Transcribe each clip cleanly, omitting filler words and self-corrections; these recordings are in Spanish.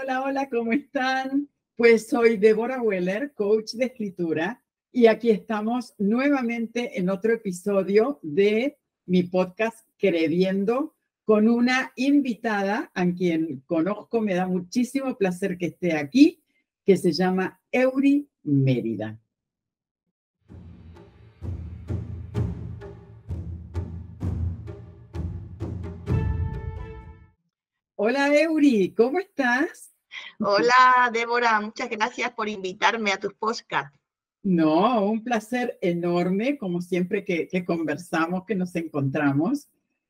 Hola, ¿cómo están? Pues soy Débora Weller, coach de escritura, y aquí estamos nuevamente en otro episodio de mi podcast Creyendo, con una invitada a quien conozco, me da muchísimo placer que esté aquí, que se llama Eury Mérida. Hola Eury, ¿cómo estás? Hola, Débora, muchas gracias por invitarme a tus podcasts. No, un placer enorme, como siempre que conversamos, que nos encontramos.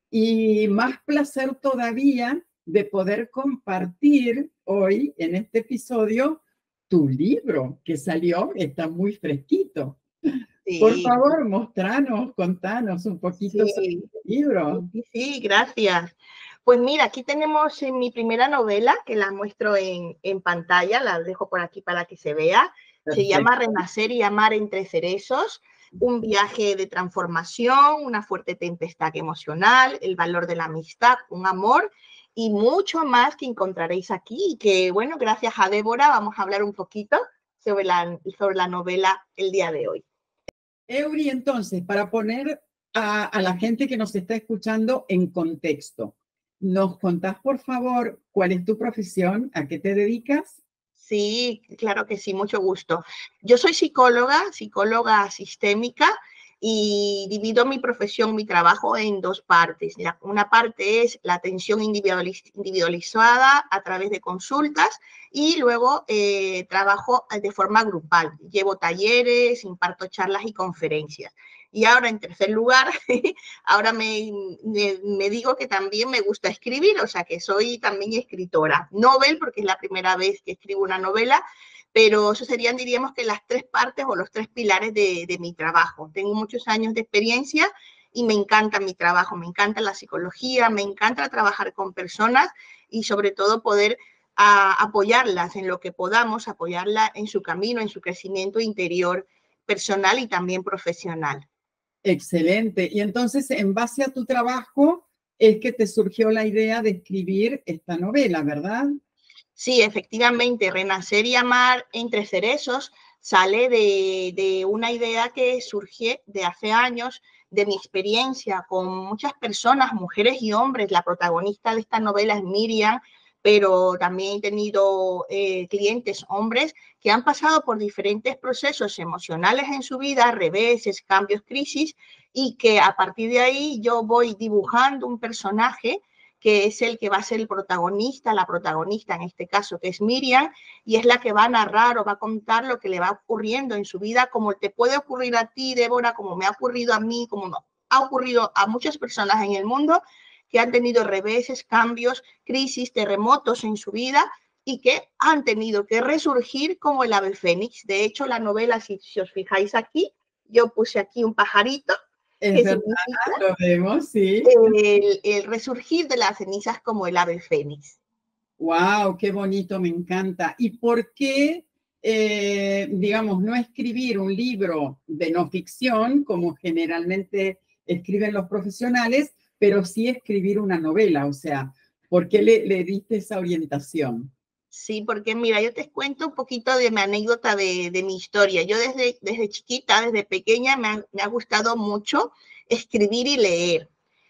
Y más placer todavía de poder compartir hoy en este episodio tu libro que salió, está muy fresquito. Por Sí, favor, mostranos, contanos un poquito sobre sí, tu libro. sí, gracias. Pues mira, aquí tenemos mi primera novela, que la muestro en pantalla, la dejo por aquí para que se vea. Se llama Perfecto. Renacer y amar entre cerezos, un viaje de transformación, una fuerte tempestad emocional, el valor de la amistad, un amor y mucho más que encontraréis aquí. Y que, bueno, gracias a Débora vamos a hablar un poquito sobre la novela el día de hoy. Eury, entonces, para poner a la gente que nos está escuchando en contexto, ¿nos contás, por favor, cuál es tu profesión? ¿A qué te dedicas? Sí, claro que sí, mucho gusto. Yo soy psicóloga sistémica y divido mi profesión, mi trabajo en dos partes. Una parte es la atención individualizada a través de consultas y luego trabajo de forma grupal. Llevo talleres, imparto charlas y conferencias. Y ahora, en tercer lugar, ahora me digo que también me gusta escribir, o sea que soy también escritora. Novel, porque es la primera vez que escribo una novela, pero eso serían, diríamos que las tres partes o los tres pilares de mi trabajo. Tengo muchos años de experiencia y me encanta mi trabajo, me encanta la psicología, me encanta trabajar con personas y sobre todo poder apoyarlas en lo que podamos, apoyarla en su camino, en su crecimiento interior, personal y también profesional. Excelente. Y entonces, en base a tu trabajo, es que te surgió la idea de escribir esta novela, ¿verdad? Sí, efectivamente, Renacer y amar entre cerezos sale de una idea que surge de hace años, de mi experiencia con muchas personas, mujeres y hombres. La protagonista de esta novela es Miriam, pero también he tenido clientes hombres que han pasado por diferentes procesos emocionales en su vida, reveses, cambios, crisis, y que a partir de ahí yo voy dibujando un personaje que es el que va a ser el protagonista, la protagonista en este caso, que es Miriam, y es la que va a narrar o va a contar lo que le va ocurriendo en su vida, como te puede ocurrir a ti, Débora, como me ha ocurrido a mí, como no, ha ocurrido a muchas personas en el mundo que han tenido reveses, cambios, crisis, terremotos en su vida y que han tenido que resurgir como el ave fénix. De hecho, la novela, si os fijáis aquí, yo puse aquí un pajarito, Es que verdad, significa lo vemos, sí. el resurgir de las cenizas como el ave fénix. Wow, qué bonito, me encanta. ¿Y por qué, digamos, no escribir un libro de no ficción, como generalmente escriben los profesionales, pero sí escribir una novela? O sea, ¿por qué le diste esa orientación? Sí, porque mira, yo te cuento un poquito de mi anécdota de mi historia. Yo desde chiquita, desde pequeña, me ha gustado mucho escribir y leer.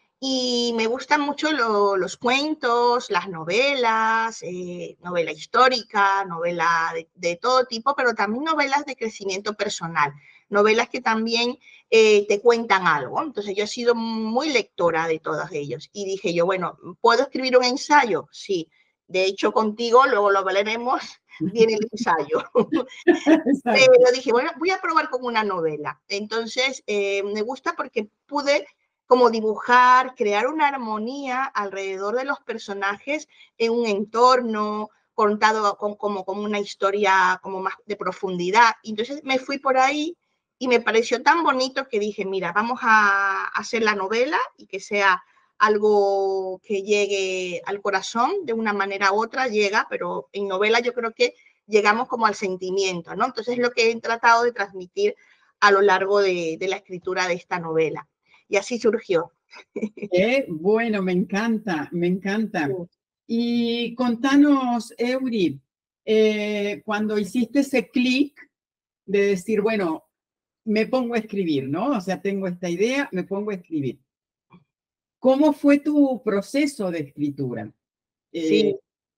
Y me gustan mucho los cuentos, las novelas, novela histórica, novela de todo tipo, pero también novelas de crecimiento personal, novelas que también te cuentan algo. Entonces yo he sido muy lectora de todos ellos y dije yo, bueno, ¿puedo escribir un ensayo? Sí. De hecho, contigo, luego lo hablaremos, viene el ensayo. Exacto. Pero dije, bueno, voy a probar con una novela. Entonces, me gusta porque pude como dibujar, crear una armonía alrededor de los personajes en un entorno contado como una historia como más de profundidad. Entonces me fui por ahí y me pareció tan bonito que dije, mira, vamos a hacer la novela y que sea algo que llegue al corazón de una manera u otra, llega, pero en novela yo creo que llegamos como al sentimiento, ¿no? Entonces es lo que he tratado de transmitir a lo largo de la escritura de esta novela. Y así surgió. Bueno, me encanta, me encanta. Y contanos, Eury, cuando hiciste ese clic de decir, bueno, me pongo a escribir, ¿no? O sea, tengo esta idea, me pongo a escribir. ¿Cómo fue tu proceso de escritura? Sí,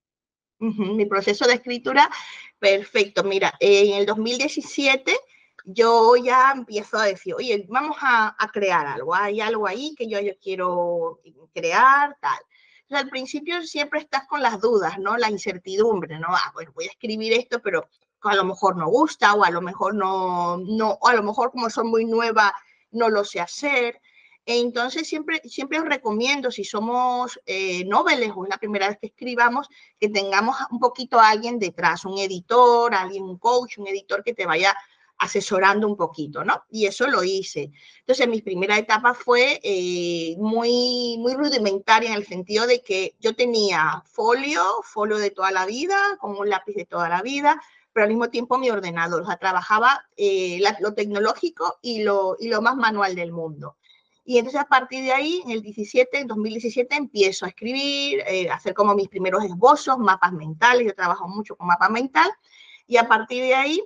mi proceso de escritura, perfecto. Mira, en el 2017 yo ya empiezo a decir, oye, vamos a crear algo, hay algo ahí que yo quiero crear, tal. Entonces, al principio siempre estás con las dudas, ¿no? La incertidumbre, ¿no? Ah, bueno, voy a escribir esto, pero a lo mejor no gusta, o a lo mejor no, o a lo mejor como soy muy nueva, no lo sé hacer. Entonces, siempre os recomiendo, si somos noveles o es la primera vez que escribamos, que tengamos un poquito a alguien detrás, un editor, alguien, un coach, un editor que te vaya asesorando un poquito, ¿no? Y eso lo hice. Entonces, mi primera etapa fue muy rudimentaria en el sentido de que yo tenía folio de toda la vida, con un lápiz de toda la vida, pero al mismo tiempo mi ordenador. O sea, trabajaba lo tecnológico y lo más manual del mundo. Y entonces a partir de ahí, en 2017, empiezo a escribir, a hacer como mis primeros esbozos, mapas mentales. Yo trabajo mucho con mapa mental. Y a partir de ahí,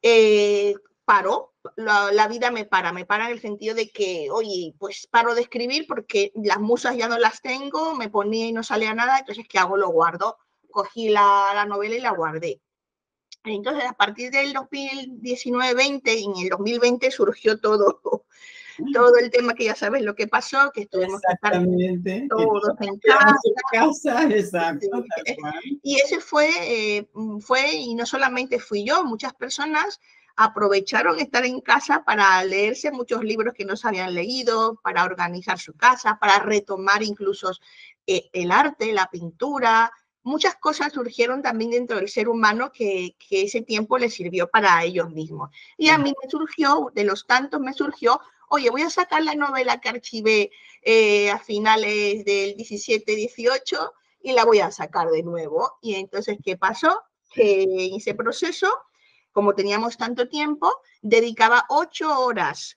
paró. La vida me para en el sentido de que, oye, pues paro de escribir porque las musas ya no las tengo, me ponía y no salía nada, entonces, ¿qué hago? Lo guardo. Cogí la novela y la guardé. Entonces, a partir del 2019-20, en el 2020 surgió todo el tema que ya sabes lo que pasó, que estuvimos que estar todos en casa. Exacto. Sí. Y ese fue, y no solamente fui yo, muchas personas aprovecharon estar en casa para leerse muchos libros que no se habían leído, para organizar su casa, para retomar incluso el arte, la pintura. Muchas cosas surgieron también dentro del ser humano que ese tiempo les sirvió para ellos mismos. Y a mí me surgió, de los tantos me surgió, oye, voy a sacar la novela que archivé a finales del 17-18 y la voy a sacar de nuevo. Y entonces, ¿qué pasó? Que en ese proceso, como teníamos tanto tiempo, dedicaba 8 horas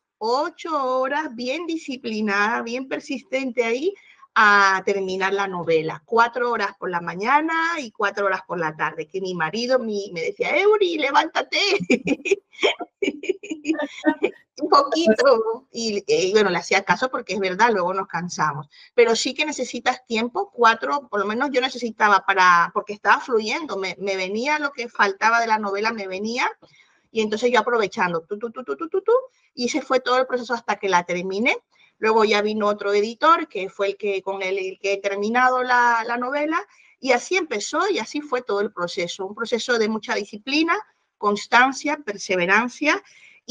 bien disciplinada, bien persistente ahí, a terminar la novela. 4 horas por la mañana y 4 horas por la tarde, que mi marido me decía, Eury, levántate. Un poquito, y bueno, le hacía caso porque es verdad, luego nos cansamos, pero sí que necesitas tiempo, 4, por lo menos yo necesitaba porque estaba fluyendo, me venía lo que faltaba de la novela, me venía, y entonces yo aprovechando, y ese fue todo el proceso hasta que la terminé. Luego ya vino otro editor, que fue el que con el que he terminado la novela, y así empezó, y así fue todo el proceso, un proceso de mucha disciplina, constancia, perseverancia,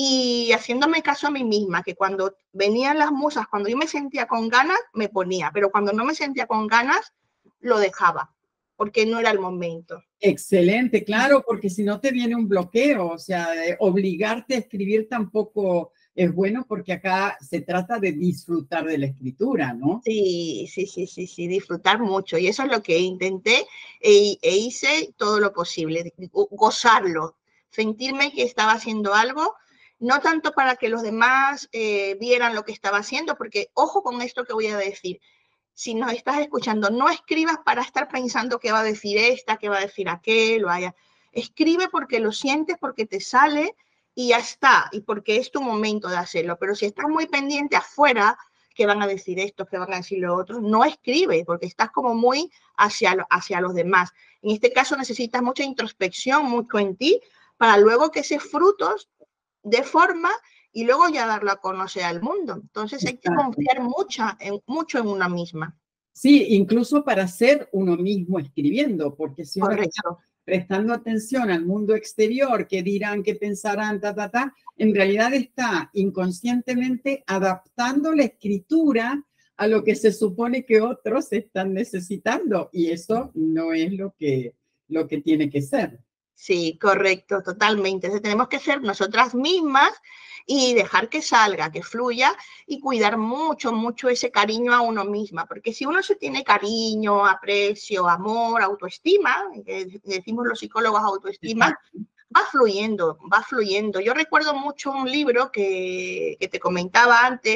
y haciéndome caso a mí misma, que cuando venían las musas, cuando yo me sentía con ganas, me ponía, pero cuando no me sentía con ganas, lo dejaba, porque no era el momento. Excelente, claro, porque si no te viene un bloqueo, o sea, obligarte a escribir tampoco es bueno porque acá se trata de disfrutar de la escritura, ¿no? Sí, disfrutar mucho. Y eso es lo que intenté e hice todo lo posible, gozarlo, sentirme que estaba haciendo algo, no tanto para que los demás vieran lo que estaba haciendo, porque ojo con esto que voy a decir. Si nos estás escuchando, no escribas para estar pensando qué va a decir esta, qué va a decir aquel, vaya. Escribe porque lo sientes, porque te sale y ya está, y porque es tu momento de hacerlo. Pero si estás muy pendiente afuera, que van a decir esto, que van a decir lo otro, no escribe, porque estás como muy hacia los demás. En este caso necesitas mucha introspección, mucho en ti, para luego que esos frutos de forma y luego ya darlo a conocer al mundo. Entonces hay que confiar mucho en una misma. Sí, incluso para ser uno mismo escribiendo, porque si uno está prestando atención al mundo exterior, qué dirán, qué pensarán, en realidad está inconscientemente adaptando la escritura a lo que se supone que otros están necesitando, y eso no es lo que tiene que ser. Sí, correcto, totalmente. Entonces, tenemos que ser nosotras mismas y dejar que salga, que fluya y cuidar mucho ese cariño a uno misma, porque si uno se tiene cariño, aprecio, amor, autoestima, que decimos los psicólogos autoestima, va fluyendo. Yo recuerdo mucho un libro que te comentaba antes,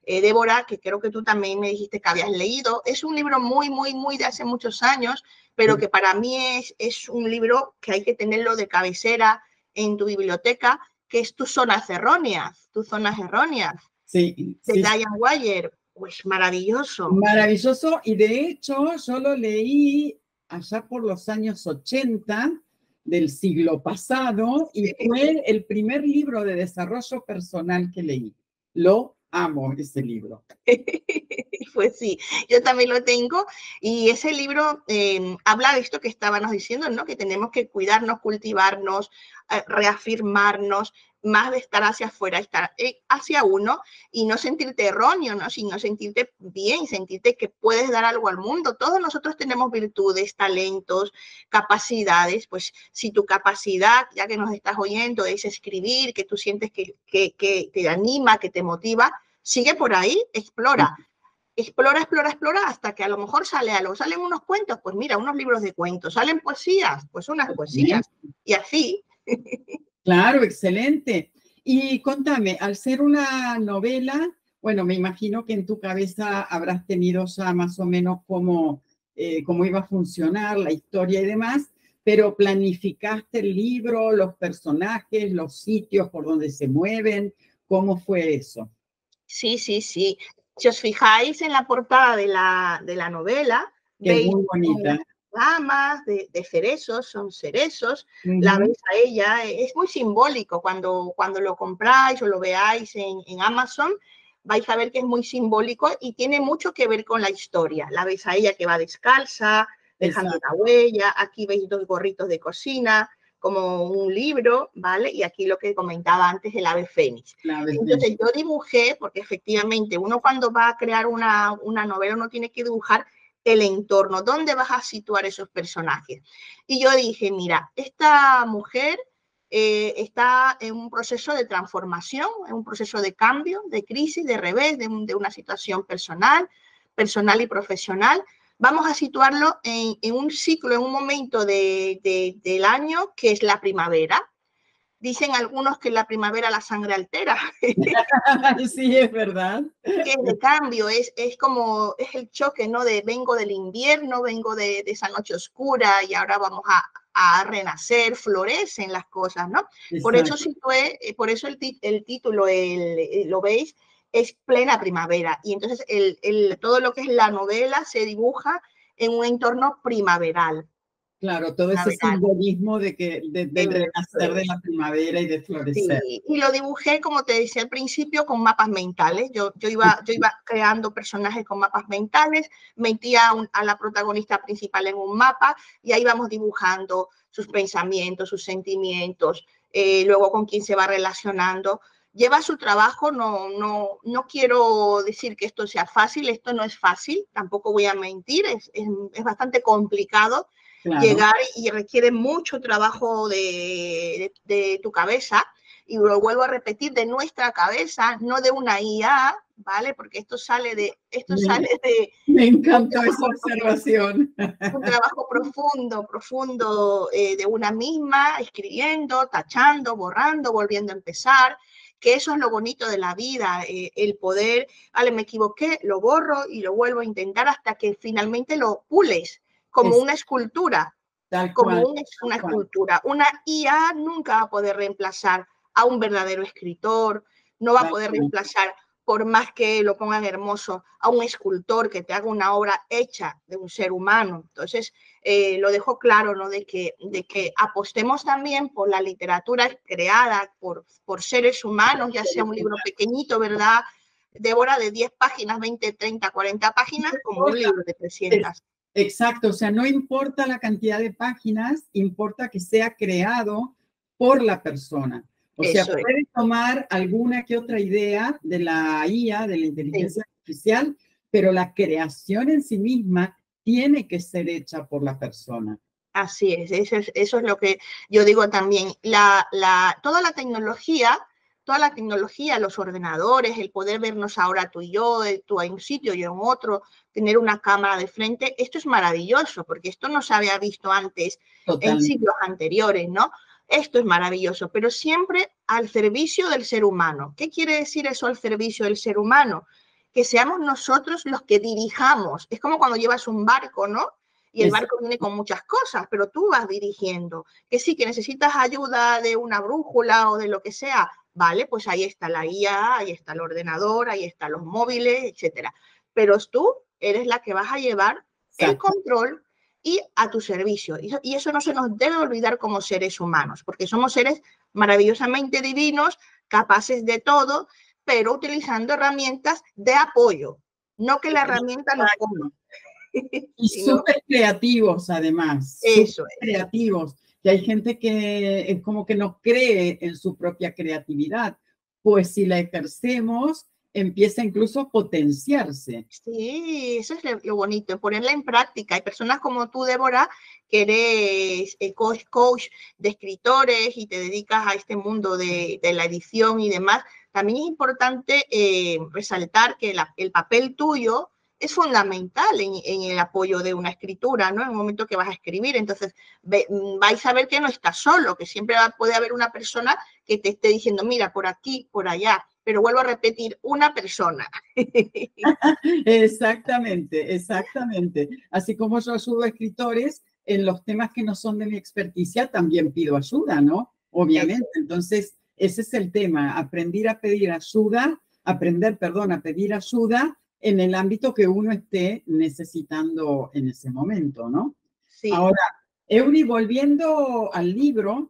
Débora, que creo que tú también me dijiste que habías leído. Es un libro muy, muy, muy de hace muchos años, pero que para mí es un libro que hay que tenerlo de cabecera en tu biblioteca, que es Tus zonas erróneas, Sí, de sí, Diane Wire. Pues maravilloso. maravilloso. Y de hecho, yo lo leí allá por los años 80 del siglo pasado y fue el primer libro de desarrollo personal que leí. Lo amo, ese libro. Pues sí, yo también lo tengo y ese libro habla de esto que estábamos diciendo, ¿no? Que tenemos que cuidarnos, cultivarnos, reafirmarnos, más de estar hacia afuera, estar hacia uno y no sentirte erróneo, ¿no? Sino sentirte bien, sentirte que puedes dar algo al mundo. Todos nosotros tenemos virtudes, talentos, capacidades. Pues si tu capacidad, ya que nos estás oyendo, es escribir, que tú sientes que te anima, que te motiva, sigue por ahí, explora. Explora, explora, explora, hasta que a lo mejor salen unos cuentos, pues mira, unos libros de cuentos, salen poesías, pues unas poesías, y así. Claro, excelente. Y contame, al ser una novela, bueno, me imagino que en tu cabeza habrás tenido ya más o menos cómo iba a funcionar la historia y demás, pero ¿planificaste el libro, los personajes, los sitios por donde se mueven? ¿Cómo fue eso? Sí, sí, sí. Si os fijáis en la portada de la novela, Que es veis muy bonita. ramas de cerezos, son cerezos, la veis a ella, es muy simbólico cuando lo compráis o lo veáis en Amazon, vais a ver que es muy simbólico y tiene mucho que ver con la historia. La veis a ella que va descalza, dejando una huella, aquí veis dos gorritos de cocina, como un libro, ¿vale? Y aquí lo que comentaba antes, el ave fénix. Entonces yo dibujé, porque efectivamente uno cuando va a crear una novela, uno tiene que dibujar el entorno, dónde vas a situar esos personajes. Y yo dije, mira, esta mujer está en un proceso de transformación, en un proceso de cambio, de crisis, de revés, de una situación personal y profesional. Vamos a situarlo en un ciclo, en un momento del año que es la primavera. Dicen algunos que la primavera la sangre altera. Sí, es verdad. Que es de cambio, es como, es el choque, ¿no? De vengo del invierno, vengo de esa noche oscura y ahora vamos a renacer, florecen las cosas, ¿no? Exacto. Por eso situé, por eso el título, lo veis, es plena primavera. Y entonces todo lo que es la novela se dibuja en un entorno primaveral. Claro, todo ese simbolismo del renacer de la primavera y de florecer. Sí, y lo dibujé, como te decía al principio, con mapas mentales. Yo iba creando personajes con mapas mentales, metía a la protagonista principal en un mapa y ahí vamos dibujando sus pensamientos, sus sentimientos, luego con quién se va relacionando. Lleva su trabajo, no quiero decir que esto sea fácil, esto no es fácil, tampoco voy a mentir, es bastante complicado. Claro. Llegar y requiere mucho trabajo de tu cabeza, y lo vuelvo a repetir, de nuestra cabeza, no de una IA, ¿vale? Porque esto sale de... Me encantó esa observación. Un trabajo profundo de una misma, escribiendo, tachando, borrando, volviendo a empezar, que eso es lo bonito de la vida, el poder, vale, me equivoqué, lo borro y lo vuelvo a intentar hasta que finalmente lo pules. Como una escultura, una escultura. Una IA nunca va a poder reemplazar a un verdadero escritor, no va a poder reemplazar, por más que lo pongan hermoso, a un escultor que te haga una obra hecha de un ser humano. Entonces, lo dejo claro, ¿no? De que apostemos también por la literatura creada por seres humanos, ya sea un libro pequeñito, ¿verdad? Débora, de 10 páginas, 20, 30, 40 páginas, como un libro de 300. Exacto, o sea, no importa la cantidad de páginas, importa que sea creado por la persona. O sea, puedes tomar alguna que otra idea de la IA, de la inteligencia artificial, pero la creación en sí misma tiene que ser hecha por la persona. Así es, eso es lo que yo digo también. Toda la tecnología, los ordenadores, el poder vernos ahora tú y yo, tú en un sitio, yo en otro, tener una cámara de frente, esto es maravilloso, porque esto no se había visto antes en siglos anteriores, ¿no? Esto es maravilloso, pero siempre al servicio del ser humano. ¿Qué quiere decir eso, al servicio del ser humano? que seamos nosotros los que dirijamos. Es como cuando llevas un barco, ¿no? Y el barco viene con muchas cosas, pero tú vas dirigiendo. Que sí, que necesitas ayuda de una brújula o de lo que sea, vale, pues ahí está la IA, ahí está el ordenador, ahí están los móviles, etcétera. Pero tú eres la que vas a llevar el control y a tu servicio. Y eso no se nos debe olvidar como seres humanos, porque somos seres maravillosamente divinos, capaces de todo, pero utilizando herramientas de apoyo, no que la herramienta nos coma. Y súper creativos, además. Eso es. Creativos. Y hay gente que es como que no cree en su propia creatividad. Pues si la ejercemos, empieza incluso a potenciarse. Sí, eso es lo bonito, ponerla en práctica. Hay personas como tú, Débora, que eres coach de escritores y te dedicas a este mundo de la edición y demás. También es importante resaltar que el papel tuyo es fundamental en el apoyo de una escritura, ¿no? En el momento que vas a escribir. Entonces, vais a ver que no estás solo, que siempre puede haber una persona que te esté diciendo, mira, por aquí, por allá. Pero vuelvo a repetir, una persona. Exactamente, exactamente. Así como yo ayudo a escritores en los temas que no son de mi experticia, también pido ayuda, ¿no? Obviamente. Entonces, ese es el tema, aprender a pedir ayuda, a pedir ayuda en el ámbito que uno esté necesitando en ese momento, ¿no? Sí. Ahora, Eury, volviendo al libro,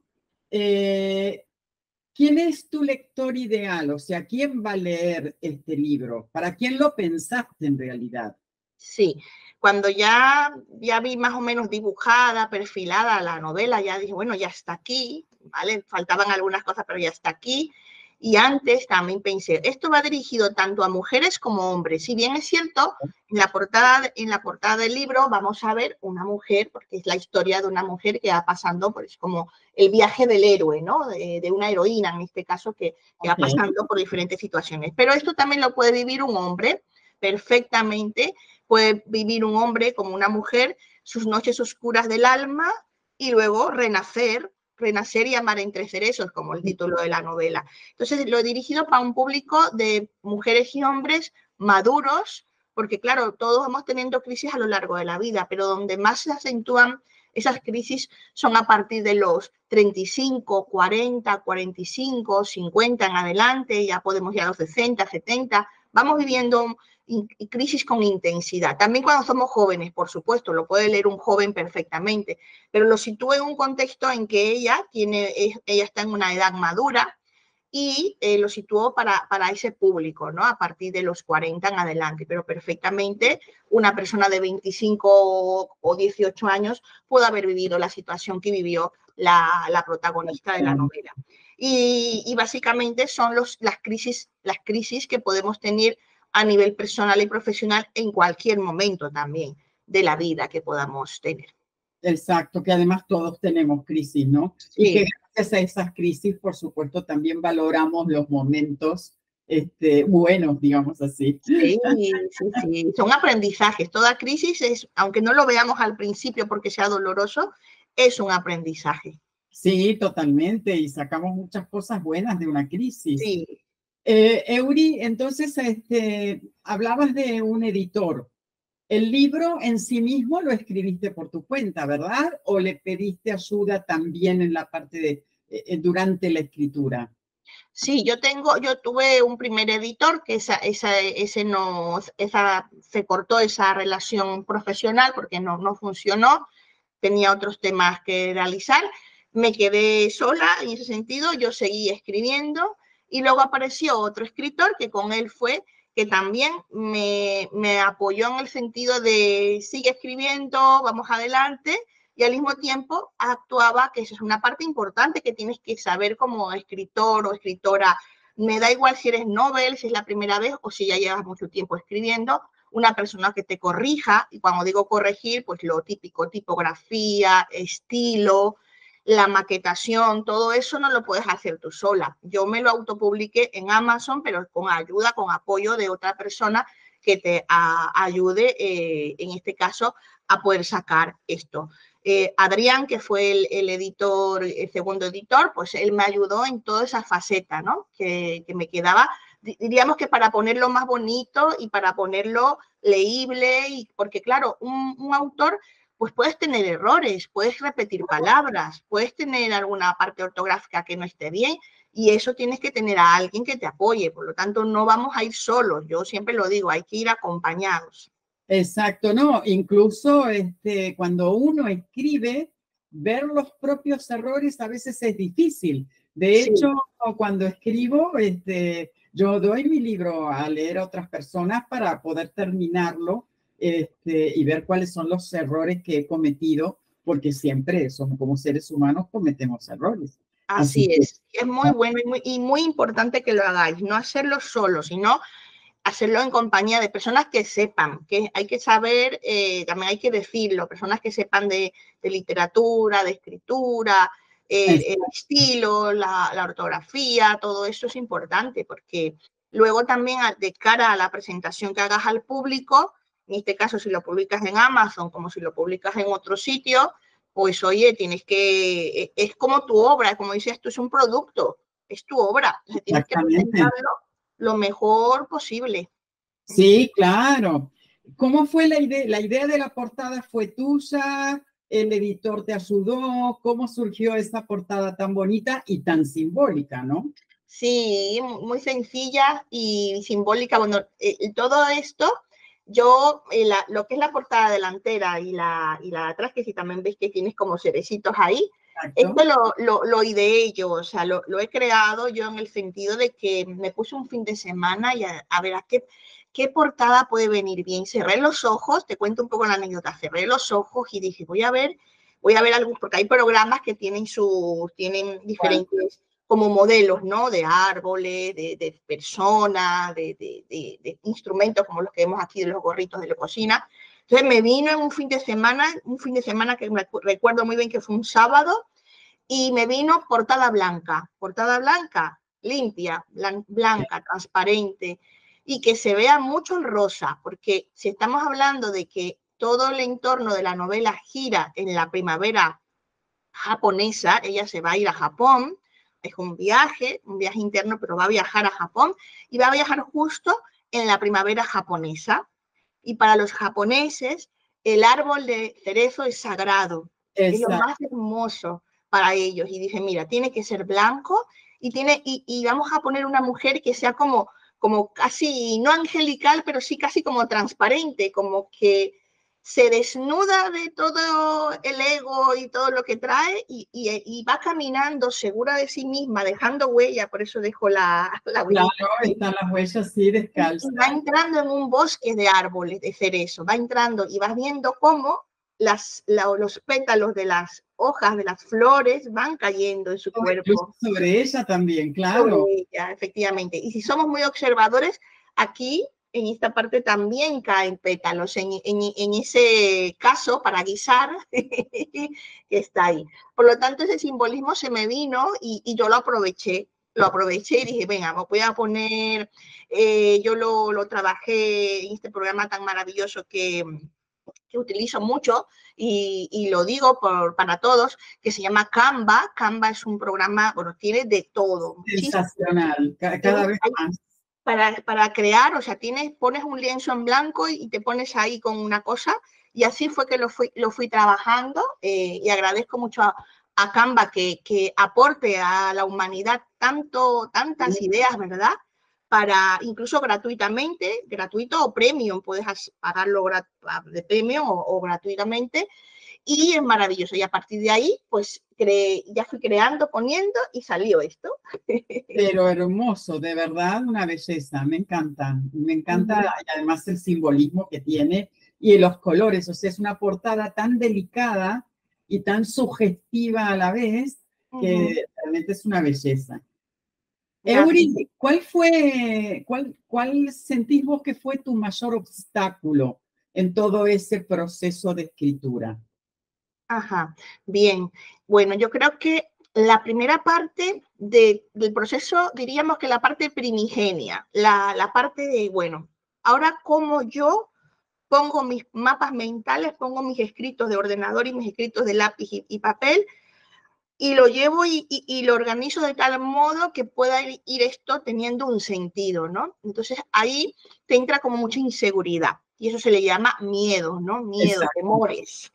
¿quién es tu lector ideal? O sea, ¿quién va a leer este libro? ¿Para quién lo pensaste en realidad? Sí, cuando ya vi más o menos dibujada, perfilada la novela, ya dije, bueno, ya está aquí, ¿vale? Faltaban algunas cosas, pero ya está aquí. Y antes también pensé, esto va dirigido tanto a mujeres como hombres. Si bien es cierto, en la portada del libro vamos a ver una mujer, porque es la historia de una mujer que va pasando, pues como el viaje del héroe, ¿no? De una heroína, en este caso, que va pasando por diferentes situaciones. Pero esto también lo puede vivir un hombre perfectamente. Puede vivir un hombre como una mujer, sus noches oscuras del alma y luego renacer y amar entre cerezos, como el título de la novela. Entonces, lo he dirigido para un público de mujeres y hombres maduros, porque claro, todos vamos teniendo crisis a lo largo de la vida, pero donde más se acentúan esas crisis son a partir de los 35, 40, 45, 50 en adelante, ya podemos ir a los 60, 70, vamos viviendo y crisis con intensidad. También cuando somos jóvenes, por supuesto, lo puede leer un joven perfectamente, pero lo sitúo en un contexto en que ella está en una edad madura y lo situó para ese público, ¿no? A partir de los 40 en adelante, pero perfectamente una persona de 25 o 18 años pudo haber vivido la situación que vivió la protagonista de la novela. Y básicamente son las crisis que podemos tener a nivel personal y profesional en cualquier momento también de la vida que podamos tener. Exacto, que además todos tenemos crisis, ¿no? Sí. Y que gracias a esas crisis, por supuesto, también valoramos los momentos buenos, digamos así. Sí, son aprendizajes. Toda crisis es, aunque no lo veamos al principio porque sea doloroso, es un aprendizaje. Sí, totalmente, y sacamos muchas cosas buenas de una crisis. Sí. Eury, entonces hablabas de un editor. El libro en sí mismo lo escribiste por tu cuenta, ¿verdad? ¿O le pediste ayuda también en la parte durante la escritura? Sí, yo tuve un primer editor que se cortó esa relación profesional porque no funcionó, tenía otros temas que realizar. Me quedé sola en ese sentido, yo seguí escribiendo y luego apareció otro escritor que con él fue que también me apoyó en el sentido de sigue escribiendo, vamos adelante, y al mismo tiempo actuaba, que esa es una parte importante que tienes que saber como escritor o escritora. Me da igual si eres novel, si es la primera vez o si ya llevas mucho tiempo escribiendo, una persona que te corrija, y cuando digo corregir, pues lo típico, tipografía, estilo, la maquetación, todo eso no lo puedes hacer tú sola. Yo me lo autopubliqué en Amazon, pero con ayuda, con apoyo de otra persona que te ayude, en este caso, a poder sacar esto. Adrián, que fue el editor, el segundo editor, pues él me ayudó en toda esa faceta, ¿no? Que me quedaba diríamos que para ponerlo más bonito y para ponerlo leíble, y, porque claro, un autor, pues puedes tener errores, puedes repetir palabras, puedes tener alguna parte ortográfica que no esté bien, y eso tienes que tener a alguien que te apoye. Por lo tanto, no vamos a ir solos. Yo siempre lo digo, hay que ir acompañados. Exacto, no, incluso cuando uno escribe, ver los propios errores a veces es difícil. De Sí. hecho, cuando escribo, yo doy mi libro a leer a otras personas para poder terminarlo y ver cuáles son los errores que he cometido, porque siempre somos como seres humanos cometemos errores. Así es muy bueno y muy importante que lo hagáis, no hacerlo solo, sino hacerlo en compañía de personas que sepan, que hay que saber, también hay que decirlo, personas que sepan de literatura, de escritura, el estilo, la ortografía, todo eso es importante, porque luego también de cara a la presentación que hagas al público, en este caso si lo publicas en Amazon como si lo publicas en otro sitio, pues oye, tienes que, es como tu obra, como dices tú, es un producto, es tu obra, entonces tienes que presentarlo lo mejor posible. Sí, claro. ¿Cómo fue la idea? ¿La idea de la portada fue tuya? ¿El editor te ayudó? ¿Cómo surgió esa portada tan bonita y tan simbólica, no? Sí, muy sencilla y simbólica. Bueno, todo esto, yo, lo que es la portada delantera y la de atrás, que si también ves que tienes como cerecitos ahí, Exacto. esto lo ideé yo, o sea, lo he creado yo en el sentido de que me puse un fin de semana y a ver a qué portada puede venir bien. Cerré los ojos, te cuento un poco la anécdota, cerré los ojos y dije, voy a ver algo, porque hay programas que tienen diferentes como modelos, ¿no? De árboles, de personas, de instrumentos como los que vemos aquí de los gorritos de la cocina. Entonces me vino en un fin de semana que me recuerdo muy bien que fue un sábado, y me vino portada blanca, limpia, blanca, transparente, y que se vea mucho en rosa, porque si estamos hablando de que todo el entorno de la novela gira en la primavera japonesa, ella se va a ir a Japón, es un viaje interno, pero va a viajar a Japón y va a viajar justo en la primavera japonesa. Y para los japoneses, el árbol de cerezo es sagrado, es lo más hermoso para ellos. Y dije, mira, tiene que ser blanco y vamos a poner una mujer que sea como casi, no angelical, pero sí casi como transparente, como que se desnuda de todo el ego y todo lo que trae y va caminando segura de sí misma, dejando huella, por eso dejo la Claro, huellita. están las huellas así descalzas. Y va entrando en un bosque de árboles de cerezo, va entrando y vas viendo cómo los pétalos de las hojas de las flores van cayendo en su cuerpo. Sobre ella también, Sobre claro. ella, efectivamente. Y si somos muy observadores, aquí en esta parte también caen pétalos, en ese caso para guisar que está ahí. Por lo tanto, ese simbolismo se me vino y yo lo aproveché y dije, venga, voy a poner, yo lo trabajé en este programa tan maravilloso que utilizo mucho y lo digo para todos, que se llama Canva. Canva es un programa, bueno, tiene de todo. Sensacional, cada vez más. Para crear, o sea, pones un lienzo en blanco y te pones ahí con una cosa, y así fue que lo fui trabajando, y agradezco mucho a Canva que aporte a la humanidad tantas ideas, ¿verdad? Para incluso gratuito o premium, puedes pagarlo de premium o gratuitamente, y es maravilloso. Y a partir de ahí, pues ya fui creando, poniendo y salió esto. Pero hermoso, de verdad, una belleza, me encantan, me encanta y además el simbolismo que tiene y los colores, o sea, es una portada tan delicada y tan sugestiva a la vez que realmente es una belleza. Eury, ¿cuál sentís vos que fue tu mayor obstáculo en todo ese proceso de escritura? Ajá, bien. Bueno, yo creo que la primera parte del proceso, diríamos que la parte primigenia, la parte de, bueno, ahora cómo yo pongo mis mapas mentales, pongo mis escritos de ordenador y mis escritos de lápiz y papel y lo llevo y lo organizo de tal modo que pueda ir esto teniendo un sentido, ¿no? Entonces ahí te entra como mucha inseguridad y eso se le llama miedo, ¿no? Miedo, Exacto. temores.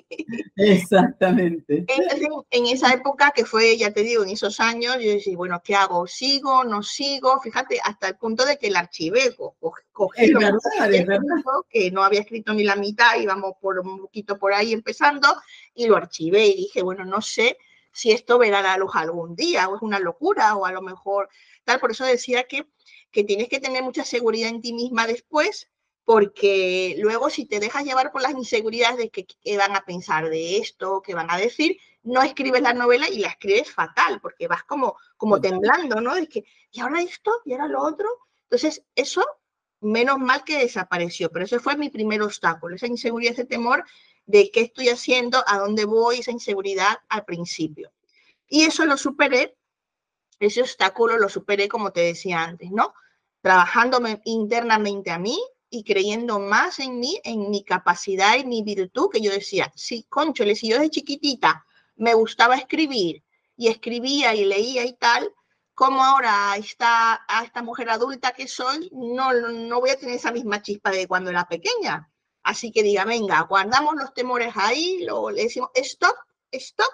Exactamente. Entonces, en esa época que fue, ya te digo, en esos años, yo decía, bueno, ¿qué hago? ¿Sigo? ¿No sigo? Fíjate, hasta el punto de que el archivé, cogí Es lo verdad, que había es verdad. escrito, que no había escrito ni la mitad, íbamos por un poquito por ahí empezando, y lo archivé y dije, bueno, no sé si esto verá la luz algún día, o es una locura, o a lo mejor tal. Por eso decía que tienes que tener mucha seguridad en ti misma después, porque luego si te dejas llevar por las inseguridades de que van a pensar de esto, que van a decir, no escribes la novela y la escribes fatal, porque vas como temblando, ¿no? Es que, ¿y ahora esto? ¿Y ahora lo otro? Entonces, eso, menos mal que desapareció, pero ese fue mi primer obstáculo, esa inseguridad, ese temor de qué estoy haciendo, a dónde voy, esa inseguridad al principio. Y eso lo superé, ese obstáculo lo superé, como te decía antes, ¿no? Trabajándome internamente a mí y creyendo más en mí, en mi capacidad y mi virtud, que yo decía, sí, cónchole, si yo desde chiquitita me gustaba escribir y escribía y leía y tal, como ahora a esta mujer adulta que soy, no voy a tener esa misma chispa de cuando era pequeña. Así que diga, venga, guardamos los temores ahí, le decimos, stop, stop,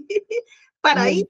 para ahí,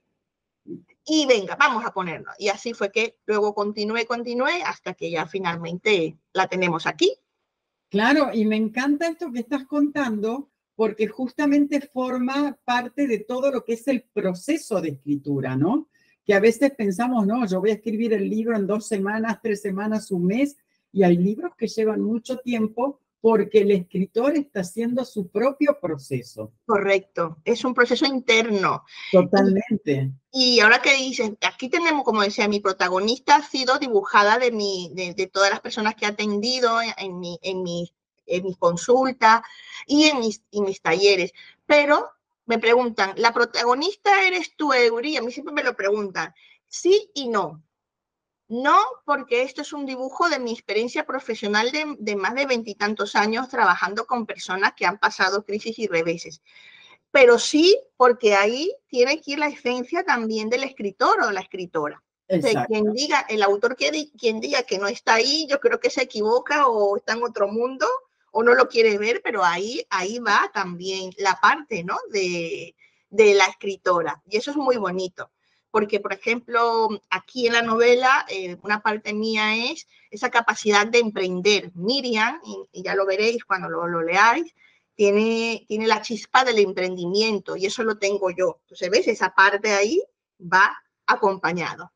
y venga, vamos a ponernos. Y así fue que luego continué hasta que ya finalmente la tenemos aquí. Claro, y me encanta esto que estás contando porque justamente forma parte de todo lo que es el proceso de escritura, ¿no? Que a veces pensamos, no, yo voy a escribir el libro en 2 semanas, 3 semanas, un mes, y hay libros que llevan mucho tiempo porque el escritor está haciendo su propio proceso. Correcto, es un proceso interno. Totalmente. Y ahora que dices, aquí tenemos, como decía, mi protagonista ha sido dibujada de todas las personas que ha atendido en mis consultas y en mis talleres. Pero me preguntan, ¿la protagonista eres tú, Euri? A mí siempre me lo preguntan. Sí y no. No, porque esto es un dibujo de mi experiencia profesional de más de 20 y tantos años trabajando con personas que han pasado crisis y reveses. Pero sí, porque ahí tiene que ir la esencia también del escritor o la escritora. O sea, quien diga, el autor quien diga que no está ahí, yo creo que se equivoca o está en otro mundo o no lo quiere ver, pero ahí va también la parte, ¿no? de la escritora. Y eso es muy bonito. Porque, por ejemplo, aquí en la novela, una parte mía es esa capacidad de emprender. Miriam, y ya lo veréis cuando lo leáis, tiene la chispa del emprendimiento y eso lo tengo yo. Entonces, ¿ves? Esa parte ahí va acompañado.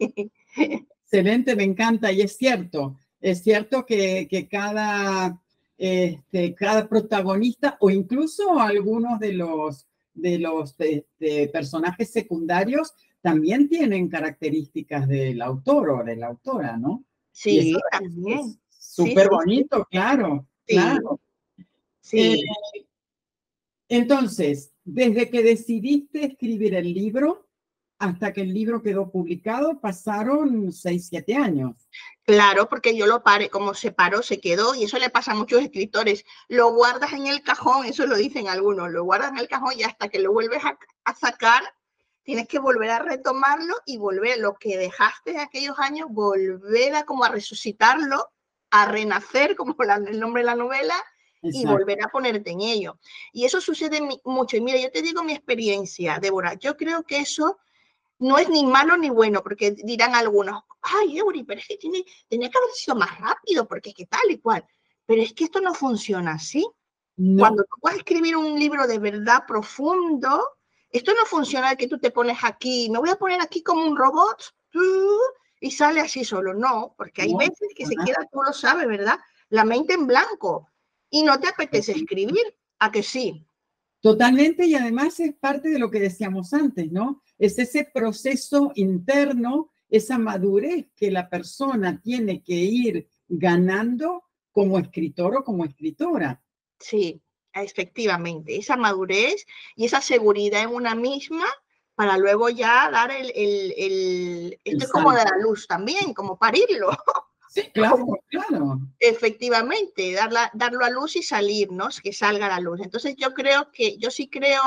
Excelente, me encanta y es cierto que cada protagonista o incluso algunos de los personajes secundarios también tienen características del autor o de la autora, ¿no? Y Sí, eso también. es súper bonito, Sí. claro, Sí, claro. sí. Entonces, desde que decidiste escribir el libro hasta que el libro quedó publicado, pasaron 6, 7 años. Claro, porque yo lo paré, como se paró, se quedó, y eso le pasa a muchos escritores. Lo guardas en el cajón, eso lo dicen algunos, lo guardas en el cajón y hasta que lo vuelves a sacar, tienes que volver a retomarlo y volver lo que dejaste en aquellos años, volver a como a resucitarlo, a renacer, como el nombre de la novela, y Exacto. volver a ponerte en ello. Y eso sucede mucho. Y mira, yo te digo mi experiencia, Débora, yo creo que eso no es ni malo ni bueno, porque dirán algunos, ay, Euri, pero es que tenía que haber sido más rápido, porque es que tal y cual. Pero es que esto no funciona así. No. Cuando tú vas a escribir un libro de verdad profundo, esto no funciona que tú te pones aquí, me voy a poner aquí como un robot y sale así solo. No, porque hay veces que se queda, tú lo sabes, ¿verdad? La mente en blanco y no te apetece escribir, ¿a que sí? Totalmente, y además es parte de lo que decíamos antes, ¿no? Es ese proceso interno, esa madurez que la persona tiene que ir ganando como escritor o como escritora. Sí, efectivamente, esa madurez y esa seguridad en una misma para luego ya dar esto es como de la luz también, como parirlo. Sí, claro, claro. Efectivamente, darlo a luz y salir, ¿no? Que salga a la luz. Entonces yo sí creo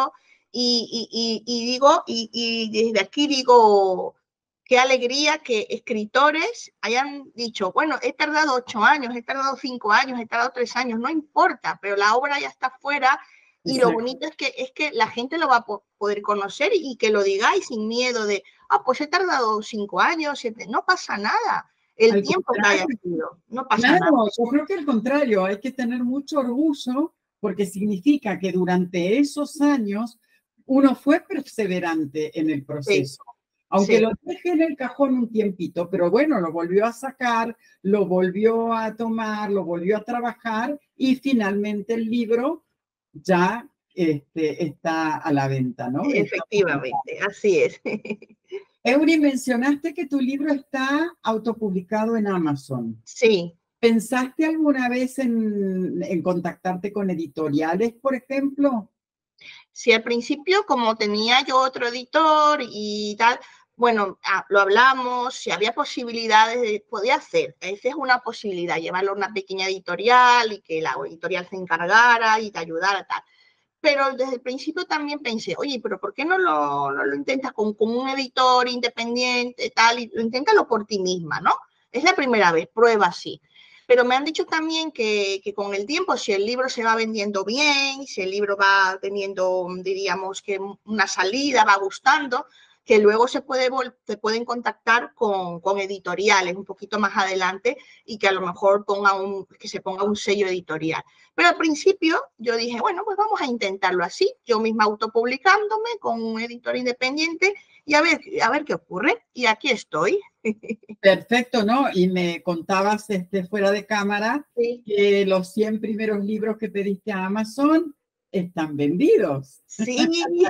Y desde aquí digo, qué alegría que escritores hayan dicho, bueno, he tardado 8 años, he tardado 5 años, he tardado 3 años, no importa, pero la obra ya está fuera y lo bonito es que la gente lo va a poder conocer y que lo digáis sin miedo de, pues he tardado 5 años, 7, no pasa nada. El tiempo que haya sido, no pasa nada. Yo creo que al contrario, hay que tener mucho orgullo porque significa que durante esos años uno fue perseverante en el proceso. Sí. Aunque lo deje en el cajón un tiempito, pero bueno, lo volvió a sacar, lo volvió a tomar, lo volvió a trabajar y finalmente el libro ya está a la venta, ¿no? Efectivamente, así es. Eury, mencionaste que tu libro está autopublicado en Amazon. Sí. ¿Pensaste alguna vez en contactarte con editoriales, por ejemplo? Sí, al principio, como tenía yo otro editor y tal, bueno, lo hablamos, si había posibilidades, podía hacer. Esa es una posibilidad, llevarlo a una pequeña editorial y que la editorial se encargara y te ayudara, tal. Pero desde el principio también pensé, oye, pero ¿por qué no lo intentas con un editor independiente, tal? Y inténtalo por ti misma, ¿no? Es la primera vez, prueba así. Pero me han dicho también que con el tiempo, si el libro se va vendiendo bien, si el libro va teniendo, diríamos, que una salida, va gustando, que luego se pueden contactar con editoriales un poquito más adelante y que a lo mejor que se ponga un sello editorial. Pero al principio yo dije, bueno, pues vamos a intentarlo así, yo misma autopublicándome con un editor independiente y a ver qué ocurre. Y aquí estoy. Perfecto, ¿no? Y me contabas fuera de cámara que los 100 primeros libros que pediste a Amazon están vendidos. Sí,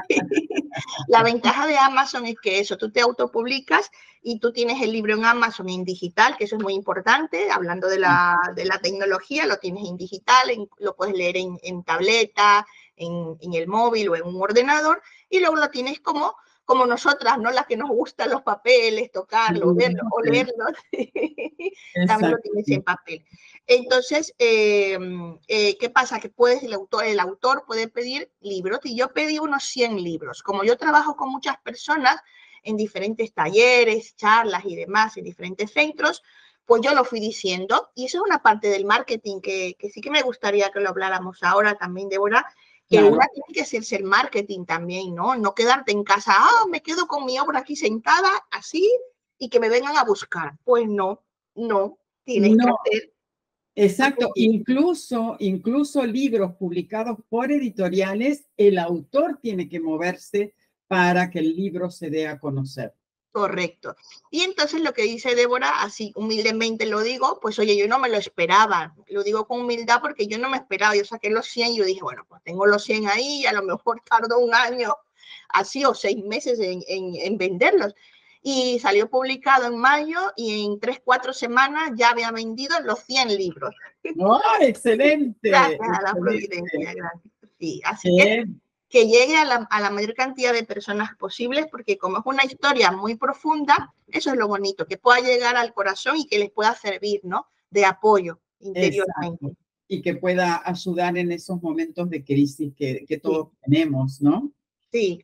la ventaja de Amazon es que eso, tú te autopublicas y tú tienes el libro en Amazon en digital, que eso es muy importante, hablando de la tecnología, lo tienes en digital, lo puedes leer en tableta, en el móvil o en un ordenador, y luego lo tienes como nosotras, ¿no? Las que nos gustan los papeles, tocarlos, verlos o leerlos, también lo tienes en papel. Entonces, ¿qué pasa? Que el autor puede pedir libros, y yo pedí unos 100 libros. Como yo trabajo con muchas personas en diferentes talleres, charlas y demás, en diferentes centros, pues yo lo fui diciendo, y eso es una parte del marketing que sí que me gustaría que lo habláramos ahora también, Débora, que una tiene que hacerse el marketing también, ¿no? No quedarte en casa, me quedo con mi obra aquí sentada, así, y que me vengan a buscar. Pues no, tienes que hacer. Exacto, incluso libros publicados por editoriales, el autor tiene que moverse para que el libro se dé a conocer. Correcto. Y entonces lo que dice Débora, así humildemente lo digo, pues oye, yo no me lo esperaba, lo digo con humildad porque yo no me esperaba, yo saqué los 100 y yo dije, bueno, pues tengo los 100 ahí, y a lo mejor tardo un año, así, o 6 meses en venderlos. Y salió publicado en mayo y en 3-4 semanas ya había vendido los 100 libros. ¡Oh, excelente! Gracias a la providencia, gracias. Sí, así que llegue a la mayor cantidad de personas posibles, porque como es una historia muy profunda, eso es lo bonito, que pueda llegar al corazón y que les pueda servir, ¿no? De apoyo interiormente. Exacto. Y que pueda ayudar en esos momentos de crisis que todos tenemos, ¿no? Sí.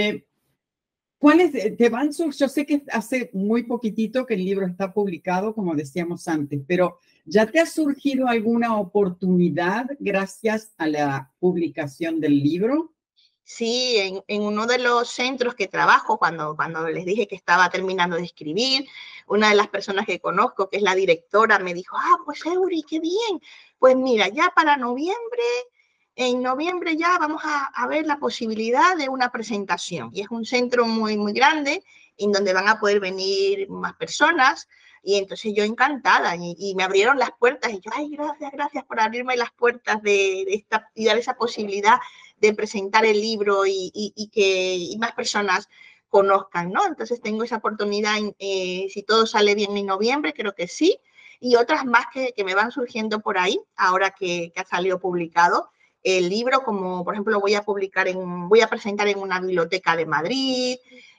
¿Cuáles te van? Yo sé que hace muy poquitito que el libro está publicado, como decíamos antes, pero ¿ya te ha surgido alguna oportunidad gracias a la publicación del libro? Sí, en uno de los centros que trabajo, cuando les dije que estaba terminando de escribir, una de las personas que conozco, que es la directora, me dijo, pues Eury, qué bien. Pues mira, ya para noviembre, en noviembre ya vamos a ver la posibilidad de una presentación. Y es un centro muy, muy grande, en donde van a poder venir más personas. Y entonces yo encantada, y me abrieron las puertas, y yo, ay, gracias por abrirme las puertas y dar esa posibilidad de presentar el libro y que más personas conozcan, ¿no? Entonces tengo esa oportunidad, si todo sale bien en noviembre, creo que sí, y otras más que me van surgiendo por ahí, ahora que ha salido publicado el libro, como por ejemplo voy a presentar en una biblioteca de Madrid,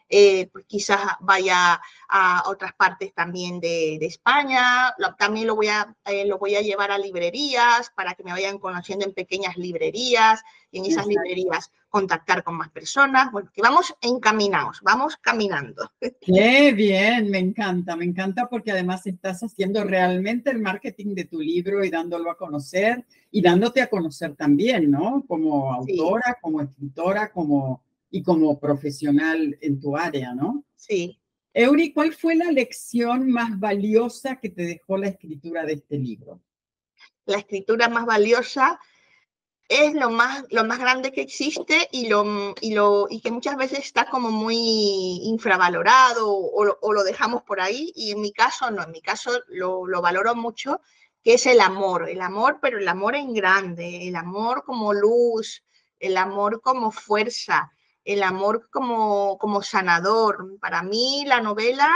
pues quizás vaya a otras partes también de España. También lo voy a llevar a librerías para que me vayan conociendo en pequeñas librerías y en esas librerías contactar con más personas. Bueno, que vamos encaminados, vamos caminando. Qué bien, me encanta porque además estás haciendo realmente el marketing de tu libro y dándolo a conocer y dándote a conocer también, ¿no? Como autora, sí, como escritora, y como profesional en tu área, ¿no? Sí. Eury, ¿cuál fue la lección más valiosa que te dejó la escritura de este libro? La escritura más valiosa es lo más grande que existe y que muchas veces está como muy infravalorado o lo dejamos por ahí, y en mi caso no, en mi caso lo valoro mucho, que es el amor, pero el amor en grande, el amor como luz, el amor como fuerza, el amor como sanador. Para mí la novela,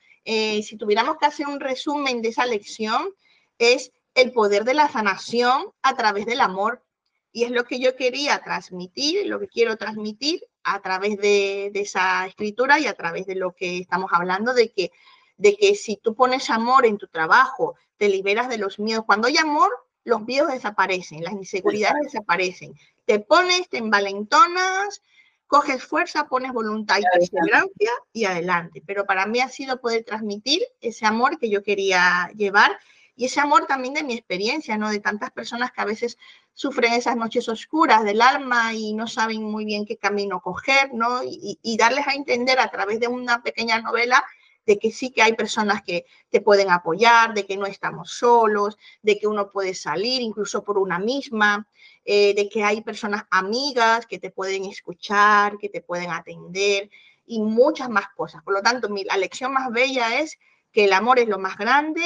si tuviéramos que hacer un resumen de esa lección, es el poder de la sanación a través del amor. Y es lo que yo quería transmitir, lo que quiero transmitir a través de esa escritura y a través de lo que estamos hablando, de que si tú pones amor en tu trabajo, te liberas de los miedos. Cuando hay amor, los miedos desaparecen, las inseguridades desaparecen. Te pones, te envalentonas, coges fuerza, pones voluntad y perseverancia y adelante. Pero para mí ha sido poder transmitir ese amor que yo quería llevar, y ese amor también de mi experiencia, ¿no? De tantas personas que a veces sufren esas noches oscuras del alma y no saben muy bien qué camino coger, ¿no? Y darles a entender a través de una pequeña novela de que sí que hay personas que te pueden apoyar, de que no estamos solos, de que uno puede salir incluso por una misma, de que hay personas amigas que te pueden escuchar, que te pueden atender y muchas más cosas. Por lo tanto, la lección más bella es que el amor es lo más grande,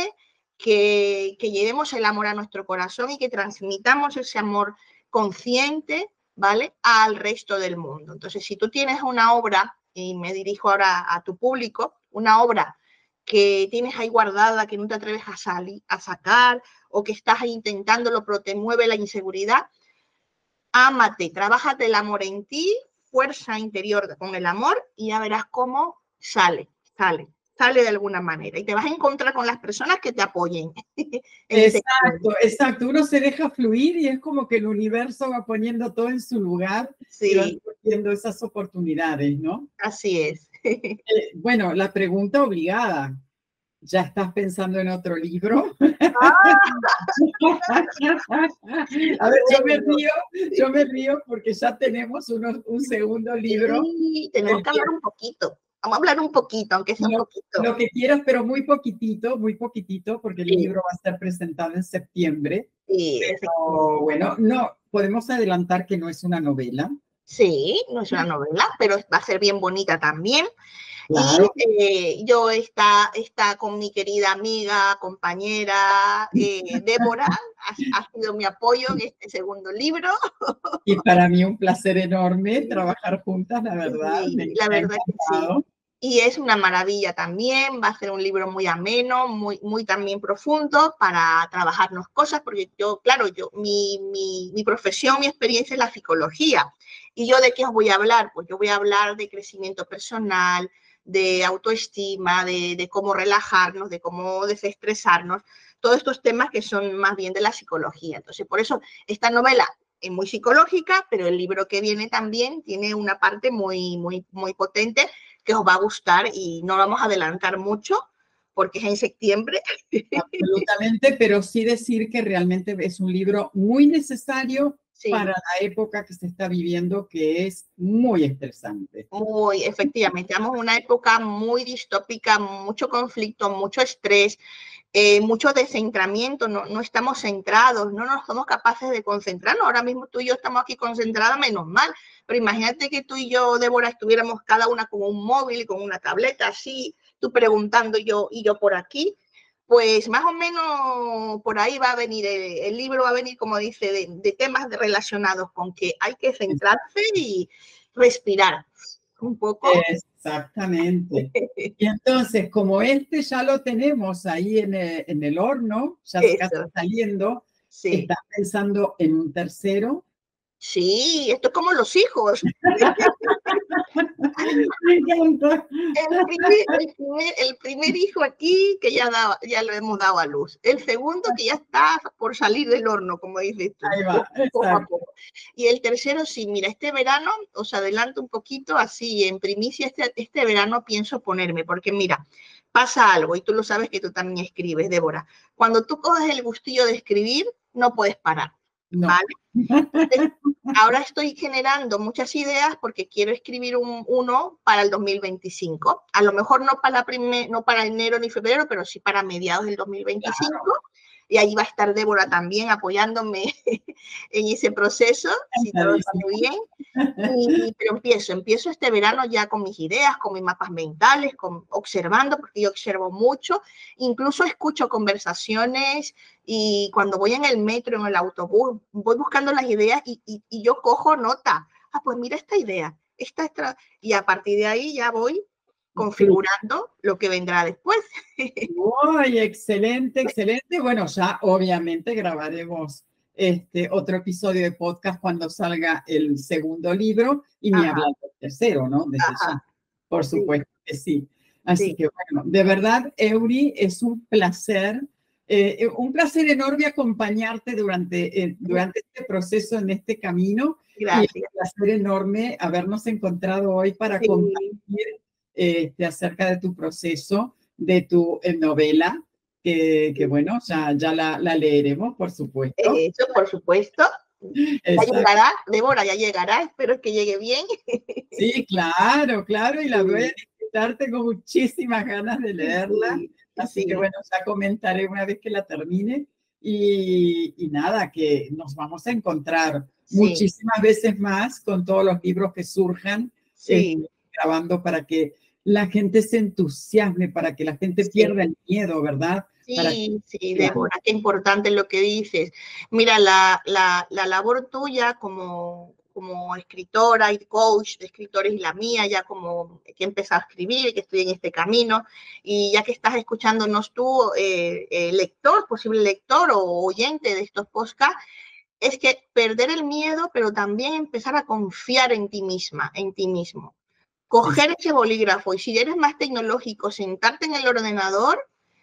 que llevemos el amor a nuestro corazón y que transmitamos ese amor consciente, ¿vale?, al resto del mundo. Entonces, si tú tienes una obra, y me dirijo ahora a tu público, una obra que tienes ahí guardada, que no te atreves a sacar, o que estás ahí intentándolo, pero te mueve la inseguridad, ámate, trabájate el amor en ti, fuerza interior con el amor, y ya verás cómo sale de alguna manera, y te vas a encontrar con las personas que te apoyen. Exacto. Uno se deja fluir y es como que el universo va poniendo todo en su lugar, sí, y va surgiendo esas oportunidades, ¿no? Así es. Bueno, la pregunta obligada. ¿Ya estás pensando en otro libro? A ver, yo me río porque ya tenemos un segundo libro. Sí, tenemos que hablar un poquito. Vamos a hablar un poquito, aunque sea un poquito. Lo que quieras, pero muy poquitito, porque el libro va a estar presentado en septiembre. Sí, pero bueno, no, podemos adelantar que no es una novela. Sí, no es una novela, pero va a ser bien bonita también. Claro. Y yo está con mi querida amiga, compañera, Débora, ha sido mi apoyo en este segundo libro. Y para mí un placer enorme trabajar juntas, la verdad. Sí, la verdad que sí. Y es una maravilla también, va a ser un libro muy ameno, muy también profundo para trabajarnos cosas, porque mi profesión, mi experiencia es la psicología. ¿Y yo de qué os voy a hablar? Pues yo voy a hablar de crecimiento personal, de autoestima, de cómo relajarnos, de cómo desestresarnos, todos estos temas que son más bien de la psicología. Entonces, por eso esta novela es muy psicológica, pero el libro que viene también tiene una parte muy potente que os va a gustar, y no vamos a adelantar mucho porque es en septiembre. Absolutamente, pero sí decir que realmente es un libro muy necesario, sí, para la época que se está viviendo, que es muy estresante. Muy, efectivamente, estamos en una época muy distópica, mucho conflicto, mucho estrés, mucho descentramiento, no estamos centrados, no nos somos capaces de concentrarnos. Ahora mismo tú y yo estamos aquí concentradas, menos mal, pero imagínate que tú y yo, Débora, estuviéramos cada una con un móvil, con una tableta, así, tú preguntando y yo por aquí. Pues más o menos por ahí va a venir, el libro va a venir, como dice, de temas relacionados con que hay que centrarse y respirar un poco. Exactamente. Y entonces, como ya lo tenemos ahí en el horno, ya está saliendo, sí, ¿estás pensando en un tercero? Sí, esto es como los hijos. Me encanta. El primer hijo aquí que ya lo hemos dado a luz. El segundo que ya está por salir del horno, como dices tú. Ahí va, Poco a exacto. poco. Y el tercero, sí, mira, este verano, os adelanto un poquito, así en primicia, este verano pienso ponerme, porque mira, pasa algo, y tú lo sabes que tú también escribes, Débora. Cuando tú coges el gustillo de escribir, no puedes parar, No. ¿vale? Entonces, ahora estoy generando muchas ideas porque quiero escribir uno para el 2025. A lo mejor no para enero ni febrero, pero sí para mediados del 2025. Claro. Y ahí va a estar Débora también apoyándome en ese proceso, si todo sale bien. Pero empiezo este verano ya con mis ideas, con mis mapas mentales, observando, porque yo observo mucho, incluso escucho conversaciones y cuando voy en el metro, en el autobús, voy buscando las ideas y yo cojo nota. Ah, pues mira esta idea, y a partir de ahí ya voy configurando lo que vendrá después. ¡Ay, excelente, excelente! Bueno, ya obviamente grabaremos otro episodio de podcast cuando salga el segundo libro y ni hablar del tercero, ¿no? Desde ya, por supuesto que sí. Así que bueno, de verdad, Eury, es un placer enorme acompañarte durante este proceso, en este camino. Gracias. Y un placer enorme habernos encontrado hoy para compartir acerca de tu proceso, de tu novela, que bueno, ya la leeremos, por supuesto. Eso, por supuesto. Ya llegará, Débora, ya llegará, espero que llegue bien. Sí, claro, claro, y la voy a disfrutar, tengo muchísimas ganas de leerla, así que bueno, ya comentaré una vez que la termine, y nada, que nos vamos a encontrar muchísimas veces más con todos los libros que surjan, grabando para que la gente se entusiasme, para que la gente pierda el miedo, ¿verdad? Sí, Débora, qué importante lo que dices. Mira, la labor tuya como escritora y coach de escritores y la mía, ya como que he empezado a escribir, que estoy en este camino, y ya que estás escuchándonos tú, lector, posible lector o oyente de estos podcasts, es que perder el miedo, pero también empezar a confiar en ti misma, en ti mismo. Coger ese bolígrafo y si eres más tecnológico, sentarte en el ordenador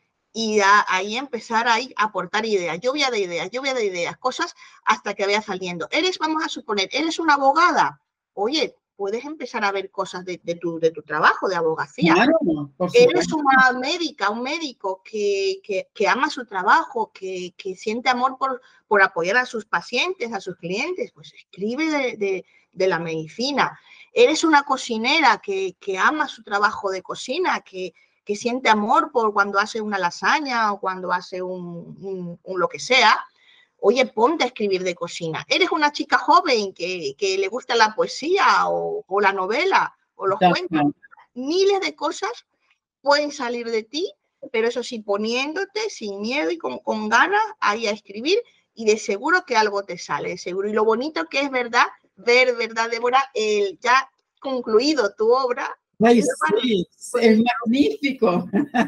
y ahí empezar a aportar ideas, lluvia de ideas, cosas hasta que vaya saliendo. Vamos a suponer, eres una abogada. Oye, puedes empezar a ver cosas de tu trabajo, de abogacía. Claro, eres una médica, un médico que ama su trabajo, que siente amor por apoyar a sus pacientes, a sus clientes, pues escribe de la medicina. Eres una cocinera que ama su trabajo de cocina, que siente amor por cuando hace una lasaña o cuando hace un lo que sea. Oye, ponte a escribir de cocina. Eres una chica joven que le gusta la poesía o la novela o los cuentos. Miles de cosas pueden salir de ti, pero eso sí, poniéndote sin miedo y con ganas ahí a escribir, y de seguro que algo te sale, de seguro. Y lo bonito que es, ¿verdad? Ver, ¿verdad, Débora? Ya concluido tu obra. Ay, sí, es magnífico.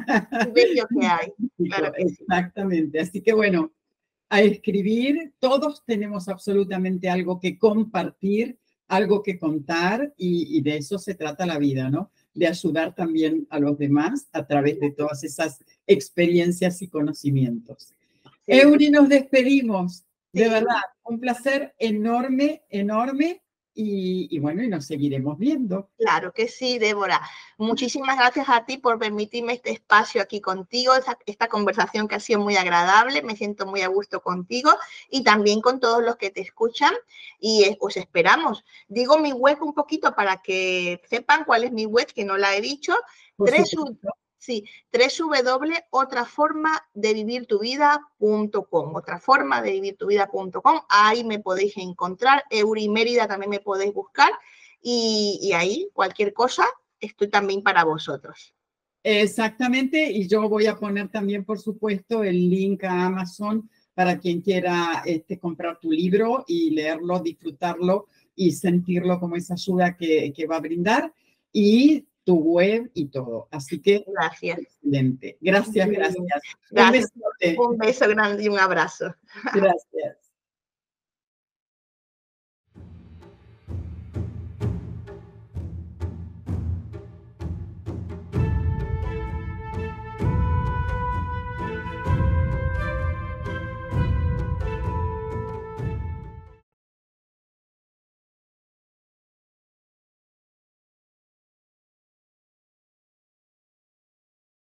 Bello que hay. Claro que exactamente. Así que bueno, a escribir, todos tenemos absolutamente algo que compartir, algo que contar, y de eso se trata la vida, ¿no? De ayudar también a los demás a través de todas esas experiencias y conocimientos. Eury, nos despedimos. De verdad, un placer enorme, enorme. Y bueno, y nos seguiremos viendo. Claro que sí, Débora. Muchísimas gracias a ti por permitirme este espacio aquí contigo, esta conversación que ha sido muy agradable. Me siento muy a gusto contigo y también con todos los que te escuchan, y os esperamos. Digo mi web un poquito para que sepan cuál es mi web, que no la he dicho. www.otraformadevivirtuvida.com, otraformadevivirtuvida.com. Ahí me podéis encontrar. Eury Mérida también me podéis buscar, y ahí cualquier cosa estoy también para vosotros. Exactamente, y yo voy a poner también, por supuesto, el link a Amazon para quien quiera comprar tu libro y leerlo, disfrutarlo y sentirlo como esa ayuda que va a brindar, y tu web y todo. Así que gracias. Excelente. Gracias. Un beso grande y un abrazo. Gracias.